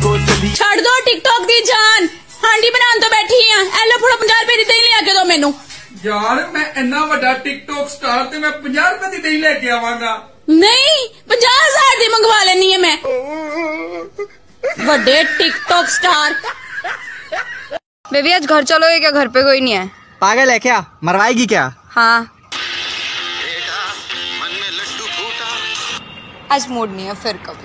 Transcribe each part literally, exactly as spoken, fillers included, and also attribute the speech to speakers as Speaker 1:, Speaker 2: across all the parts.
Speaker 1: को चली।
Speaker 2: छड़ दो टिकटॉक दी जान, हांडी बनान तो बैठी है। एलो फड़ो पंजाह रुपए दी दही ले आके दो मेनू।
Speaker 3: यार मैं इन्ना वड्डा टिकटॉक स्टार ते मैं पंजाह रुपए दी दही लेके आवांगा।
Speaker 2: नहीं पंजाह हजार दी मंगवा लेनी है मैं। वड्डे टिकटॉक स्टार।
Speaker 4: बेबी आज घर चलोगे क्या? घर पे कोई नहीं है।
Speaker 5: पागल है क्या? मरवाएगी क्या?
Speaker 4: हाँ आज मूड नहीं है, फिर कभी।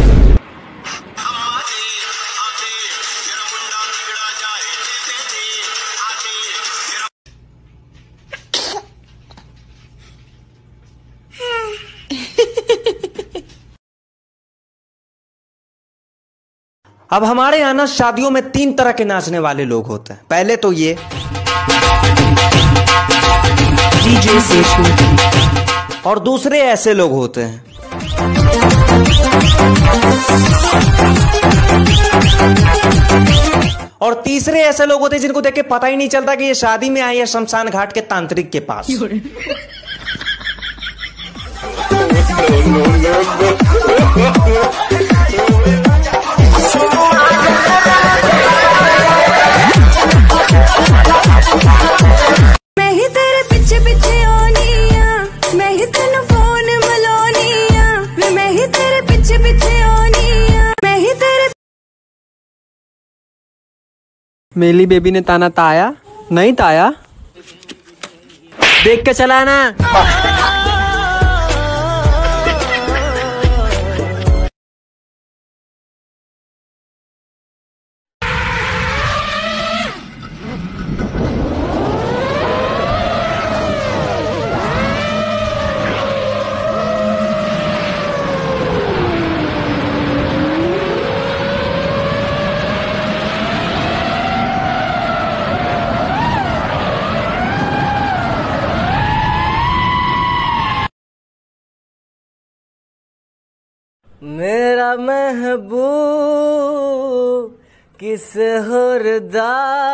Speaker 5: अब हमारे यहाँ ना शादियों में तीन तरह के नाचने वाले लोग होते हैं। पहले तो ये डीजे सेशु, और दूसरे ऐसे लोग होते हैं। और तीसरे ऐसे लोग होते हैं जिनको देख के पता ही नहीं चलता कि ये शादी में आए या शमशान घाट के तांत्रिक के पास।
Speaker 6: मैं ही तेरे पीछे पीछे आनिया, मैं ही तेन फोन मलानिया, मैं ही तेरे पीछे पीछे आनिया, मैं ही तेरे।
Speaker 5: मेली बेबी ने ताना ताया नहीं ताया, देख के चला ना। मेरा महबूब किस होरदा,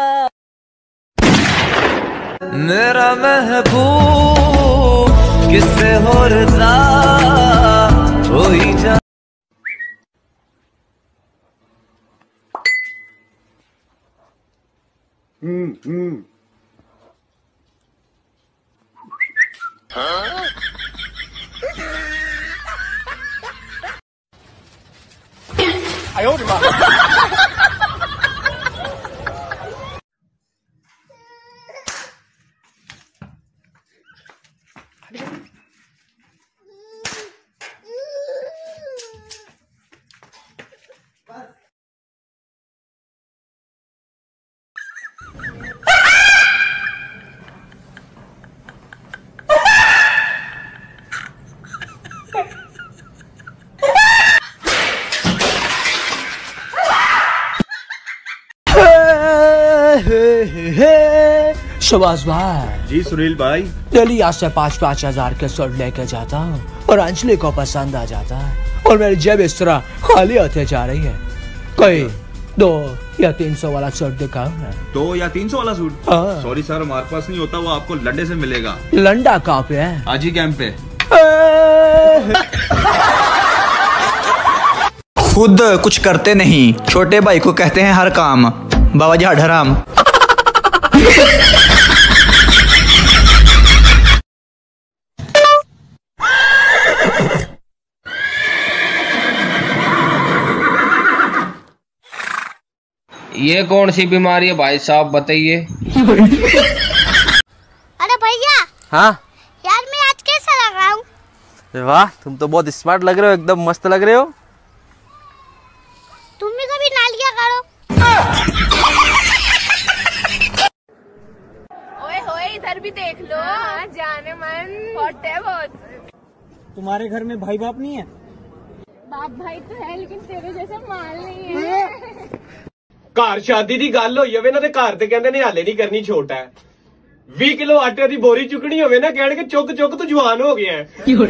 Speaker 5: मेरा महबूब किस होरदा होई जा। हम्म हम्म हाँ?
Speaker 7: सुभाष भाई।
Speaker 8: जी सुनील भाई।
Speaker 7: डेली आज से पाँच पाँच हजार के शर्ट लेके जाता हूँ और अंजलि को पसंद आ जाता है और मेरी जेब इस तरह खाली होते जा रही है। कोई दो या तीन सौ वाला शर्ट दिखाओ ना।
Speaker 8: दो या तीन सौ वाला सूट?
Speaker 7: हाँ।
Speaker 8: सॉरी सर हमारे पास नहीं होता, वो आपको लंडे से मिलेगा।
Speaker 7: लंडा कहाँ पे है?
Speaker 8: हाजी कैंप पे।
Speaker 9: खुद कुछ करते नहीं, छोटे भाई को कहते हैं हर काम। बाबा जी हराम।
Speaker 10: ये कौन सी बीमारी है भाई साहब बताइए?
Speaker 11: अरे भैया।
Speaker 5: हाँ
Speaker 11: यार मैं आज कैसा लग रहा हूँ?
Speaker 5: वाह तुम तो बहुत स्मार्ट लग रहे हो, एकदम मस्त लग रहे हो।
Speaker 11: तुम भी कभी ना लिया करो।
Speaker 4: ओए होए इधर भी देख लो। हाँ, जाने मन हॉट है बहुत।
Speaker 5: तुम्हारे घर में भाई बाप नहीं है?
Speaker 4: बाप भाई तो है लेकिन तेरे जैसा माल नहीं है।
Speaker 12: घर शादी की गल होई होवे ना ते घर ते कहंदे ने हाले नहीं करनी, छोटा है। बीस किलो आटे की बोरी चुकनी होवे ना कहणगे चुक चुक तू जवान हो गया है।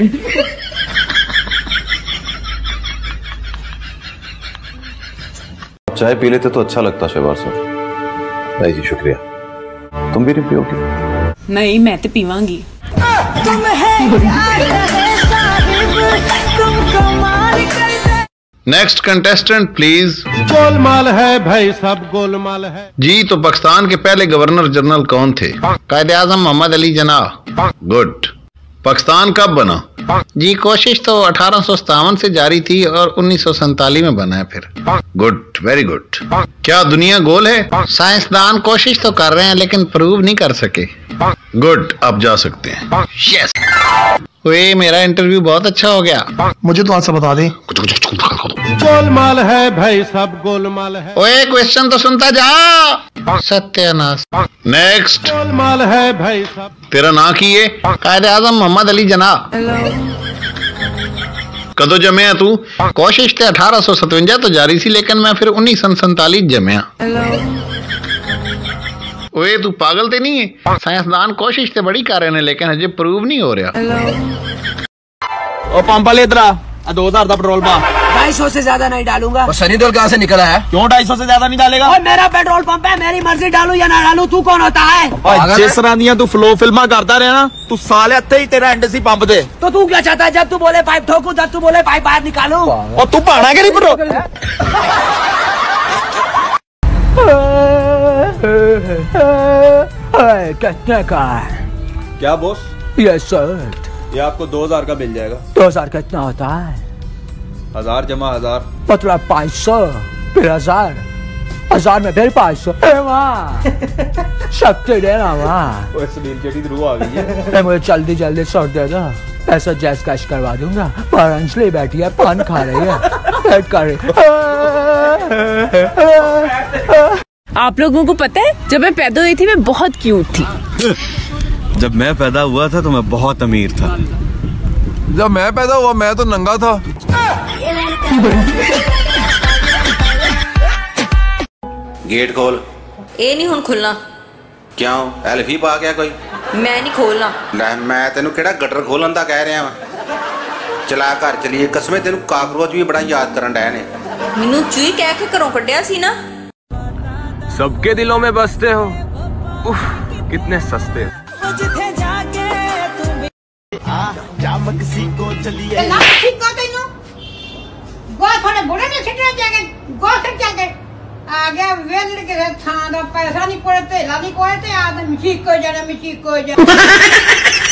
Speaker 13: चाय पी लेते तो अच्छा लगता शहबाज सर। नहीं जी शुक्रिया। तुम भी नहीं पियोगे?
Speaker 14: नहीं मैं तो पीवांगी।
Speaker 6: तुम है
Speaker 1: नेक्स्ट कंटेस्टेंट प्लीज।
Speaker 15: गोलमाल है भाई, सब गोलमाल है
Speaker 1: जी। तो पाकिस्तान के पहले गवर्नर जनरल कौन थे? कायदे आजम मोहम्मद अली जिन्ना। गुड। पाकिस्तान कब बना? जी कोशिश तो अठारह सौ सत्तावन से जारी थी और उन्नीस सौ सैतालीस में बना है फिर। Good, very good. क्या दुनिया गोल है? साइंसदान कोशिश तो कर रहे हैं लेकिन प्रूव नहीं कर सके। गुड, आप जा सकते हैं। यस। वे मेरा इंटरव्यू बहुत अच्छा हो गया।
Speaker 15: मुझे तो आंसर बता दे। गोलमाल है भाई, सब गोलमाल है।
Speaker 1: ओए क्वेश्चन तो सुनता जा। सत्यानाश। नेक्स्ट।
Speaker 15: गोलमाल है भाई सब।
Speaker 1: तेरा नाम की है? कायदे आजम मोहम्मद अली जिन्ना। कदों जमे तू? कोशिश ते अठारह सौ सतवंजा तो जारी सी लेकिन मैं फिर उन्नीस सौ सैतालीस जमया। ओए तू पागल ते नहीं है? साइंसदान कोशिश ते बड़ी कर रहे हैं लेकिन अजे प्रूव नहीं हो रहा।
Speaker 16: ओ पंप वाले इधर आ, दो हजार का पेट्रोल पा।
Speaker 7: ढाई सौ से ज्यादा नहीं डालूंगा।
Speaker 16: और सनी देओल कहाँ से निकला है? क्यों ढाई सौ से ज्यादा नहीं डालेगा?
Speaker 7: और मेरा पेट्रोल पंप है, मेरी मर्जी डालू या ना डालू, तू कौन होता है?
Speaker 16: जिस तरह दियां तू फ्लो फिल्मा करता रहा ना, तू साले हत्थे ही तेरा एंड सी पंप दे।
Speaker 7: तो तू क्या चाहता है? जब तू बोले पाइप ठोकू, जब तू बोले पाइप बाहर निकालू।
Speaker 16: और तू पाना के नहीं पेट्रोल?
Speaker 7: कितने का है?
Speaker 8: क्या बॉस?
Speaker 7: ये शर्ट
Speaker 8: ये आपको दो हजार का मिल जाएगा।
Speaker 7: दो हजार कितना होता है?
Speaker 8: हजार जमा हजार।
Speaker 7: मतलब पाँच सौ फिर हजार, हजार में फिर पाँच सौ। शक्ति देना वहाँ।
Speaker 8: सुनील चेटी थ्रू आ गई है।
Speaker 7: मुझे जल्दी जल्दी शर्ट दे दो, पैसा जैस कैश करवा दूंगा। और अंजलि बैठी है, पान खा रही है, वेट कर रही।
Speaker 14: आप लोगों को पता है जब मैं पैदा हुई थी मैं बहुत क्यूट थी।
Speaker 8: जब मैं पैदा हुआ था तो मैं बहुत अमीर था।
Speaker 3: जब मैं पैदा हुआ मैं तो नंगा था।
Speaker 17: गेट खोल।
Speaker 18: ए नहीं हुन खुलना।
Speaker 17: क्यों एल्फी पा गया कोई?
Speaker 18: मैं नहीं खोलना।
Speaker 17: ਲੈ ਮੈਂ ਤੈਨੂੰ ਕਿਹੜਾ ਗਟਰ ਖੋਲਣ ਦਾ ਕਹਿ ਰਿਹਾ ਵਾਂ। ਚਲਾ ਘਰ ਚਲੀਏ, ਕਸਮੇ ਤੈਨੂੰ ਕਾਕਰੋਚ ਵੀ ਬੜਾ ਯਾਦ ਕਰਨ ਡਏ ਨੇ।
Speaker 18: ਮੈਨੂੰ ਚੂਈ ਕਹਿ ਕੇ ਘਰੋਂ ਕੱਢਿਆ ਸੀ ਨਾ।
Speaker 12: सबके दिलों में बसते हो। उफ, कितने सस्ते हो।
Speaker 19: आ गया वेल के थां दा पैसा नहीं कोई तेला नहीं कोई ते आदमी ठीक हो जाना, मैं ठीक हो जा।